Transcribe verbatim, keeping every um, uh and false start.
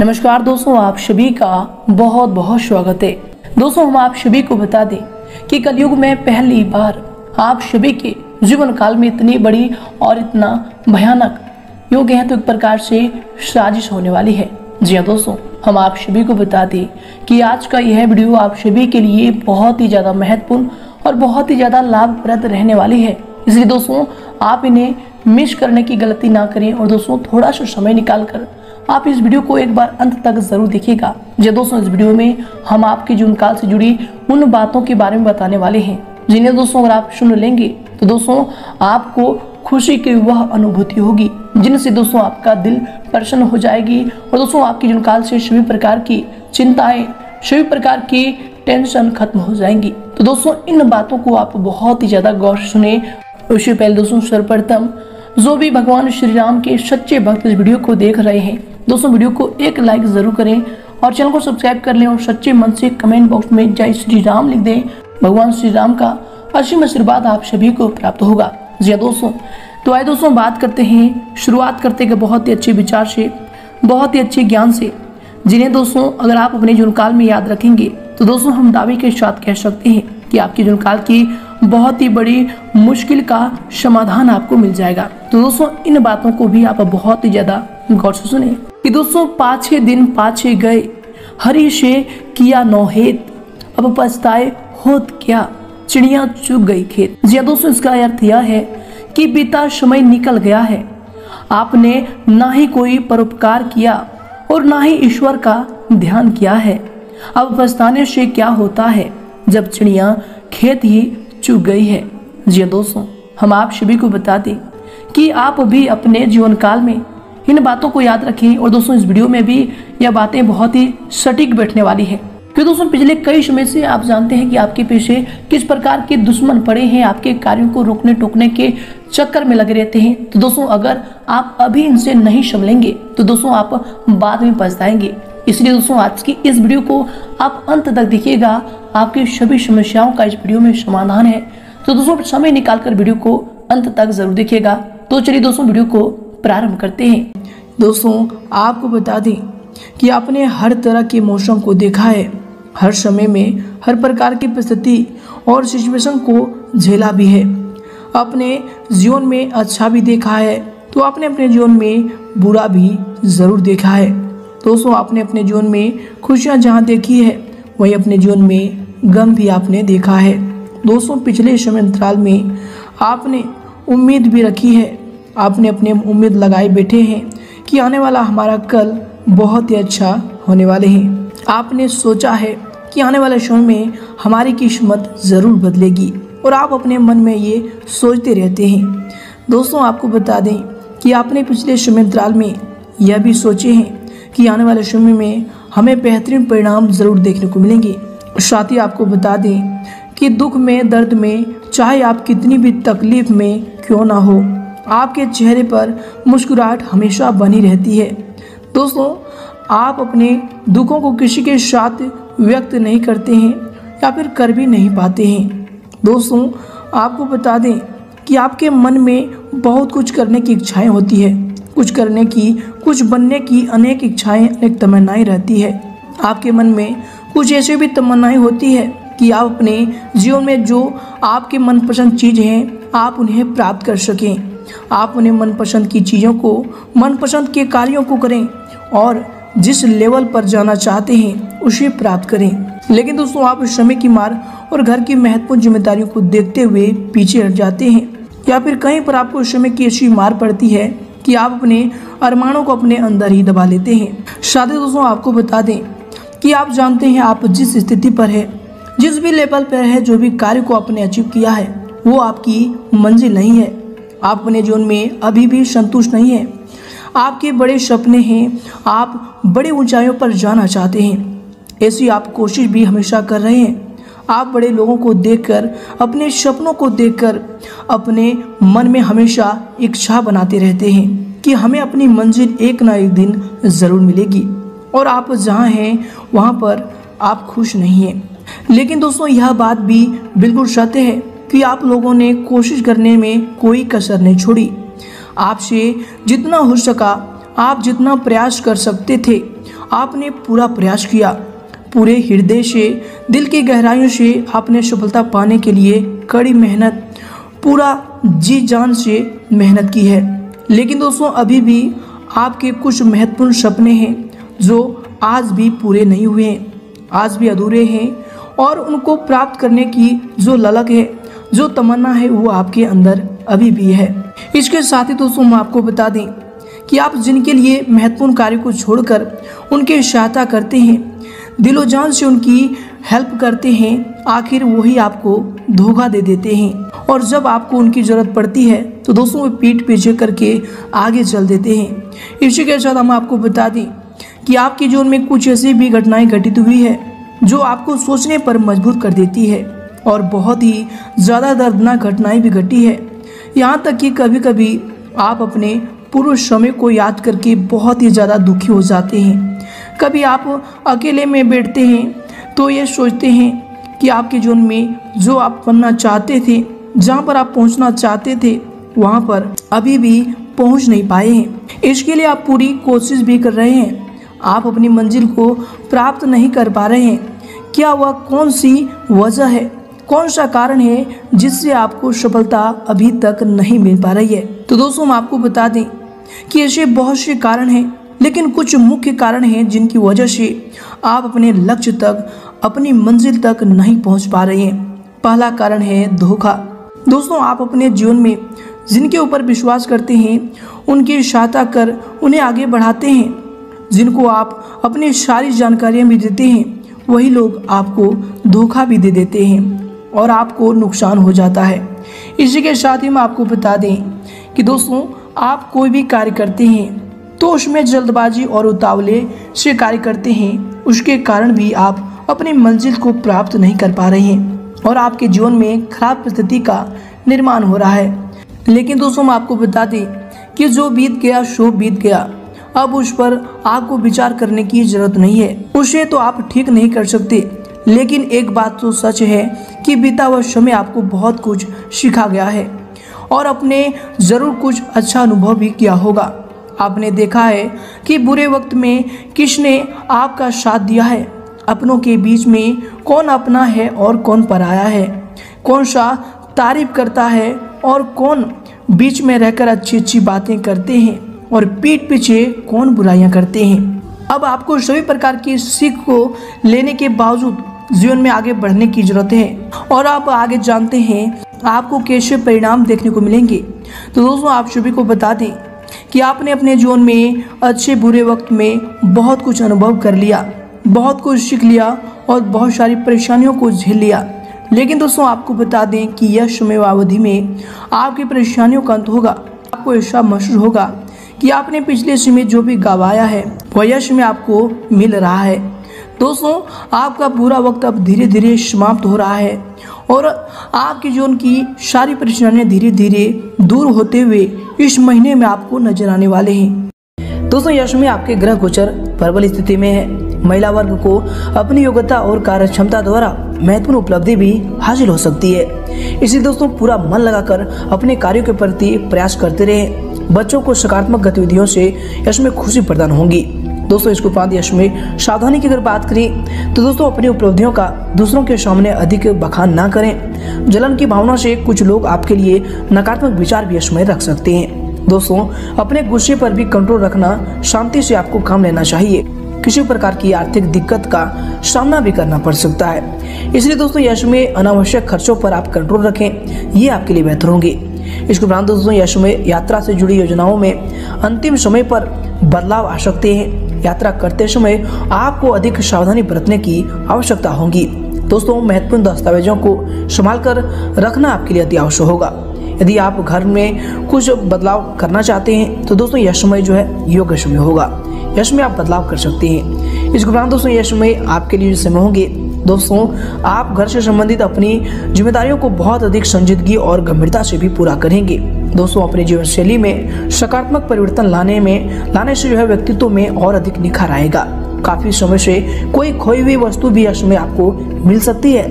नमस्कार दोस्तों, आप सभी का बहुत बहुत स्वागत है। दोस्तों, हम आप सभी को बता दें कि कलयुग में पहली बार आप सभी के जीवन काल में इतनी बड़ी और इतना भयानक योग है तो एक प्रकार से साजिश होने वाली है। जी हाँ दोस्तों, हम आप सभी को बता दें कि आज का यह वीडियो आप सभी के लिए बहुत ही ज़्यादा महत्वपूर्ण और बहुत ही ज़्यादा लाभप्रद रहने वाली है। इसलिए दोस्तों, आप इन्हें मिस करने की गलती ना करें और दोस्तों थोड़ा सा समय निकाल कर आप इस वीडियो को एक बार अंत तक जरूर देखिएगा। जी दोस्तों, इस वीडियो में हम आपके जीवन काल से जुड़ी उन बातों के बारे में बताने वाले हैं जिन्हें दोस्तों अगर आप सुन लेंगे तो दोस्तों आपको खुशी की वह अनुभूति होगी जिनसे दोस्तों आपका दिल प्रसन्न हो जाएगी और दोस्तों आपके जीवन काल से सभी प्रकार की चिंताएं, सभी प्रकार की टेंशन खत्म हो जाएंगी। तो दोस्तों इन बातों को आप बहुत ही ज्यादा गौर से सुने। उससे पहले दोस्तों सर्वप्रथम जो भी भगवान श्री राम के सच्चे भक्त इस वीडियो को देख रहे हैं दोस्तों वीडियो को एक लाइक जरूर करें और चैनल को सब्सक्राइब कर लें और सच्चे मन से कमेंट बॉक्स में जय श्री राम लिख दें। भगवान श्री राम का असीम आशीर्वाद आप सभी को प्राप्त होगा। जी दोस्तों, तो आइए दोस्तों बात करते हैं, शुरुआत करते हैं बहुत ही अच्छे विचार से, बहुत ही अच्छे ज्ञान से, जिन्हें दोस्तों अगर आप अपने जीवन काल में याद रखेंगे तो दोस्तों हम दावे के साथ कह सकते हैं कि आपके जीवन काल की बहुत ही बड़ी मुश्किल का समाधान आपको मिल जाएगा। तो दोस्तों इन बातों को भी आप बहुत ही ज्यादा गौर से सुने कि दोस्तों पाछे दिन पाछे गए, हरि से किया नौहेत, अब पछताए होत क्या, चिड़िया चुग गई खेत। जी दोस्तों, इसका अर्थ यह है कि बीता समय निकल गया है, आपने ना ही कोई परोपकार किया और ना ही ईश्वर का ध्यान किया है। अब पछताने से क्या होता है जब चिड़िया खेत ही चुग गई है। जी दोस्तों, हम आप सभी को बता दें कि आप भी अपने जीवन काल में इन बातों को याद रखें और दोस्तों इस वीडियो में भी यह बातें बहुत ही सटीक बैठने वाली है क्योंकि दोस्तों पिछले कई समय से आप जानते हैं कि आपके पीछे किस प्रकार के दुश्मन पड़े हैं, आपके कार्यों को रोकने टोकने के चक्कर में लगे रहते हैं। तो दोस्तों अगर आप अभी इनसे नहीं संभलेंगे तो दोस्तों आप बाद में पछताएंगे। इसलिए दोस्तों आज की इस वीडियो को आप अंत तक देखिएगा, आपकी सभी समस्याओं का इस वीडियो में समाधान है। तो दोस्तों समय निकालकर वीडियो को अंत तक जरूर देखिएगा। तो चलिए दोस्तों वीडियो को प्रारंभ करते हैं। दोस्तों आपको बता दें कि आपने हर तरह के मौसम को देखा है, हर समय में हर प्रकार की परिस्थिति और सिचुएशन को झेला भी है। अपने जीवन में अच्छा भी देखा है तो आपने अपने जीवन में बुरा भी जरूर देखा है। दोस्तों आपने अपने जीवन में खुशियां जहां देखी है वहीं अपने जीवन में गम भी आपने देखा है। दोस्तों पिछले समय अंतराल में आपने उम्मीद भी रखी है, आपने अपने उम्मीद लगाए बैठे हैं कि आने वाला हमारा कल बहुत ही अच्छा होने वाले हैं। आपने सोचा है कि आने वाले समय में हमारी किस्मत ज़रूर बदलेगी और आप अपने मन में ये सोचते रहते हैं। दोस्तों आपको बता दें कि आपने पिछले समय अंतराल में यह भी सोचे हैं कि आने वाले समय में हमें बेहतरीन परिणाम ज़रूर देखने को मिलेंगे। साथ ही आपको बता दें कि दुख में, दर्द में, चाहे आप कितनी भी तकलीफ में क्यों ना हो, आपके चेहरे पर मुस्कुराहट हमेशा बनी रहती है। दोस्तों आप अपने दुखों को किसी के साथ व्यक्त नहीं करते हैं या फिर कर भी नहीं पाते हैं। दोस्तों आपको बता दें कि आपके मन में बहुत कुछ करने की इच्छाएं होती है, कुछ करने की, कुछ बनने की अनेक इच्छाएं, अनेक तमन्नाएं रहती है। आपके मन में कुछ ऐसी भी तमन्नाएं होती है कि आप अपने जीवन में जो आपके मनपसंद चीज़ हैं आप उन्हें प्राप्त कर सकें, आप उन्हें मनपसंद की चीज़ों को, मनपसंद के कार्यों को करें और जिस लेवल पर जाना चाहते हैं उसे प्राप्त करें। लेकिन दोस्तों आप समय की मार और घर की महत्वपूर्ण जिम्मेदारियों को देखते हुए पीछे हट जाते हैं या फिर कहीं पर आपको समय की ऐसी मार पड़ती है कि आप अपने अरमानों को अपने अंदर ही दबा लेते हैं। साथ ही दोस्तों आपको बता दें कि आप जानते हैं आप जिस स्थिति पर है, जिस भी लेवल पर है, जो भी कार्य को आपने अचीव किया है वो आपकी मंजिल नहीं है। आप अपने जीवन में अभी भी संतुष्ट नहीं हैं, आपके बड़े सपने हैं, आप बड़े ऊंचाइयों पर जाना चाहते हैं, ऐसी आप कोशिश भी हमेशा कर रहे हैं। आप बड़े लोगों को देखकर, अपने सपनों को देखकर अपने मन में हमेशा इच्छा बनाते रहते हैं कि हमें अपनी मंजिल एक ना एक दिन ज़रूर मिलेगी और आप जहाँ हैं वहाँ पर आप खुश नहीं हैं। लेकिन दोस्तों यह बात भी बिल्कुल सत्य है कि आप लोगों ने कोशिश करने में कोई कसर नहीं छोड़ी। आपसे जितना हो सका आप जितना प्रयास कर सकते थे आपने पूरा प्रयास किया, पूरे हृदय से, दिल की गहराइयों से आपने सफलता पाने के लिए कड़ी मेहनत, पूरा जी जान से मेहनत की है। लेकिन दोस्तों अभी भी आपके कुछ महत्वपूर्ण सपने हैं जो आज भी पूरे नहीं हुए हैं, आज भी अधूरे हैं, और उनको प्राप्त करने की जो ललक है, जो तमन्ना है, वो आपके अंदर अभी भी है। इसके साथ ही दोस्तों हम आपको बता दें कि आप जिनके लिए महत्वपूर्ण कार्य को छोड़कर उनकी सहायता करते हैं, दिलो जान से उनकी हेल्प करते हैं, आखिर वही आपको धोखा दे देते हैं, और जब आपको उनकी ज़रूरत पड़ती है तो दोस्तों वो पीठ पीछे करके आगे चल देते हैं। इसी के साथ हम आपको बता दें कि आपके जीवन में कुछ ऐसी भी घटनाएं घटित हुई है जो आपको सोचने पर मजबूर कर देती है, और बहुत ही ज़्यादा दर्दनाक घटनाएं भी घटी है। यहाँ तक कि कभी कभी आप अपने पूर्व समय को याद करके बहुत ही ज़्यादा दुखी हो जाते हैं। कभी आप अकेले में बैठते हैं तो ये सोचते हैं कि आपके जीवन में जो आप बनना चाहते थे, जहाँ पर आप पहुँचना चाहते थे, वहाँ पर अभी भी पहुँच नहीं पाए हैं। इसके लिए आप पूरी कोशिश भी कर रहे हैं, आप अपनी मंजिल को प्राप्त नहीं कर पा रहे हैं। क्या वह कौन सी वजह है, कौन सा कारण है जिससे आपको सफलता अभी तक नहीं मिल पा रही है? तो दोस्तों हम आपको बता दें कि ऐसे बहुत से कारण हैं, लेकिन कुछ मुख्य कारण हैं जिनकी वजह से आप अपने लक्ष्य तक, अपनी मंजिल तक नहीं पहुंच पा रहे हैं। पहला कारण है धोखा। दोस्तों आप अपने जीवन में जिनके ऊपर विश्वास करते हैं, उनकी सहायता कर उन्हें आगे बढ़ाते हैं, जिनको आप अपनी सारी जानकारियाँ भी देते हैं, वही लोग आपको धोखा भी दे देते हैं और आपको नुकसान हो जाता है। इसी के साथ ही मैं आपको बता दें कि दोस्तों आप कोई भी कार्य करते हैं तो उसमें जल्दबाजी और उतावले से कार्य करते हैं, उसके कारण भी आप अपनी मंजिल को प्राप्त नहीं कर पा रहे हैं और आपके जीवन में खराब परिस्थिति का निर्माण हो रहा है। लेकिन दोस्तों मैं आपको बता दें कि जो बीत गया सो बीत गया, अब उस पर आपको विचार करने की जरूरत नहीं है, उसे तो आप ठीक नहीं कर सकते। लेकिन एक बात तो सच है कि बीता हुआ समय आपको बहुत कुछ सिखा गया है और आपने ज़रूर कुछ अच्छा अनुभव भी किया होगा। आपने देखा है कि बुरे वक्त में किसने आपका साथ दिया है, अपनों के बीच में कौन अपना है और कौन पराया है, कौन सा तारीफ करता है और कौन बीच में रहकर अच्छी अच्छी बातें करते हैं और पीठ पीछे कौन बुराइयां करते हैं। अब आपको सभी प्रकार की सीख को लेने के बावजूद जीवन में आगे बढ़ने की जरूरत है और आप आगे जानते हैं आपको कैसे परिणाम देखने को मिलेंगे। तो दोस्तों आप सभी को बता दें कि आपने अपने जीवन में अच्छे बुरे वक्त में बहुत कुछ अनुभव कर लिया, बहुत कुछ सीख लिया और बहुत सारी परेशानियों को झेल लिया। लेकिन दोस्तों आपको बता दें कि यह समयावधि में आपकी परेशानियों का अंत होगा। आपको ऐसा महसूस होगा कि आपने पिछले समय जो भी गवाया है वह यश में आपको मिल रहा है। दोस्तों आपका बुरा वक्त अब धीरे धीरे समाप्त हो रहा है और आपके जीवन की सारी परेशानियां धीरे धीरे दूर होते हुए इस महीने में आपको नजर आने वाले हैं। दोस्तों यश में आपके ग्रह गोचर प्रबल स्थिति में है। महिला वर्ग को अपनी योग्यता और कार्य क्षमता द्वारा महत्वपूर्ण उपलब्धि भी हासिल हो सकती है, इसलिए दोस्तों पूरा मन लगाकर अपने कार्यों के प्रति प्रयास करते रहें। बच्चों को सकारात्मक गतिविधियों से यश में खुशी प्रदान होगी। दोस्तों इसके उपरांत यश में सावधानी की अगर बात करें तो दोस्तों अपनी उपलब्धियों का दूसरों के सामने अधिक बखान ना करें। जलन की भावना से कुछ लोग आपके लिए नकारात्मक विचार भी यश में रख सकते हैं। दोस्तों अपने गुस्से पर भी कंट्रोल रखना, शांति से आपको काम लेना चाहिए। किसी प्रकार की आर्थिक दिक्कत का सामना भी करना पड़ सकता है, इसलिए दोस्तों यश में अनावश्यक खर्चों पर आप कंट्रोल रखें, ये आपके लिए बेहतर होंगे। इसके उपरांत दोस्तों यश में यात्रा से जुड़ी योजनाओं में अंतिम समय पर बदलाव आ सकते हैं। यात्रा करते समय आपको अधिक सावधानी बरतने की आवश्यकता होगी। दोस्तों महत्वपूर्ण दस्तावेजों को संभाल कर रखना आपके लिए अति आवश्यक होगा। यदि आप घर में कुछ बदलाव करना चाहते हैं तो दोस्तों यह समय जो है योग्य समय होगा, यश में आप बदलाव कर सकते हैं। इसके उपरांत दोस्तों यश में आपके लिए जो समय होंगे, दोस्तों आप घर से संबंधित अपनी जिम्मेदारियों को बहुत अधिक संजीदगी और गंभीरता से भी पूरा करेंगे। दोस्तों अपनी जीवन शैली में सकारात्मक परिवर्तन लाने में लाने से जो है व्यक्तित्व में और अधिक निखार आएगा। काफी समय से कोई खोई हुई वस्तु भी यश में आपको मिल सकती है।